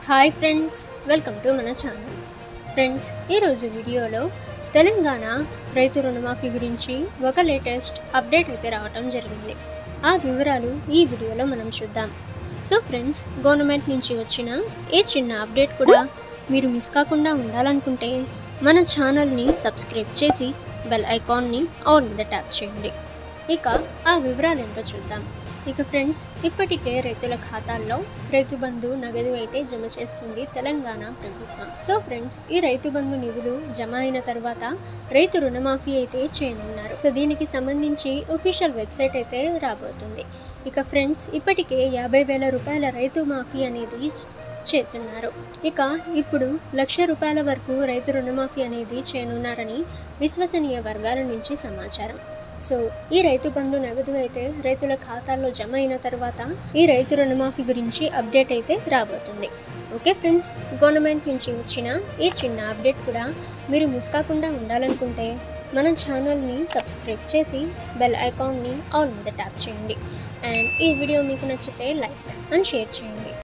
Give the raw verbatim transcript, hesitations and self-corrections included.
Hi friends, welcome to మన channel. Friends, ఈరోజు వీడియోలో తెలంగాణ రైతు రుణమాఫీ గురించి ఒక లేటెస్ట్ అప్డేట్ అయితే రావటం జరిగింది. ఆ వివరాలు ఈ వీడియోలో మనం చూద్దాం. సో ఫ్రెండ్స్, గవర్నమెంట్ నుంచి వచ్చిన ఏ చిన్న అప్డేట్ కూడా మీరు మిస్ కాకుండా ఉండాలనుకుంటే మన ఛానల్ని సబ్స్క్రైబ్ చేసి బెల్ ఐకాన్ని ఆల్ మీద ట్యాప్ చేయండి. ఇక ఆ వివరాలు ఏంటో చూద్దాం. ఇక ఫ్రెండ్స్, ఇప్పటికే రైతుల ఖాతాల్లో రైతు బంధు నగదు అయితే జమ చేస్తుంది తెలంగాణ ప్రభుత్వం. సో ఫ్రెండ్స్, ఈ రైతు బంధు నిధులు జమ అయిన తర్వాత రైతు రుణమాఫీ అయితే చేయనున్నారు. సో దీనికి సంబంధించి ఒఫీషియల్ వెబ్సైట్ అయితే రాబోతుంది. ఇక ఫ్రెండ్స్, ఇప్పటికే యాభై వేల రూపాయల రైతు మాఫీ అనేది చేస్తున్నారు. ఇక ఇప్పుడు లక్ష రూపాయల వరకు రైతు రుణమాఫీ అనేది చేయనున్నారని విశ్వసనీయ వర్గాల నుంచి సమాచారం. సో ఈ రైతు బంధు నగదు అయితే రైతుల ఖాతాల్లో జమ అయిన తర్వాత ఈ రైతు రుణమాఫీ గురించి అప్డేట్ అయితే రాబోతుంది. ఓకే ఫ్రెండ్స్, గవర్నమెంట్ నుంచి వచ్చిన ఈ చిన్న అప్డేట్ కూడా మీరు మిస్ కాకుండా ఉండాలనుకుంటే మన ఛానల్ని సబ్స్క్రైబ్ చేసి బెల్ ఐకాన్ని ఆల్ మీద ట్యాప్ చేయండి. అండ్ ఈ వీడియో మీకు నచ్చితే లైక్ అండ్ షేర్ చేయండి.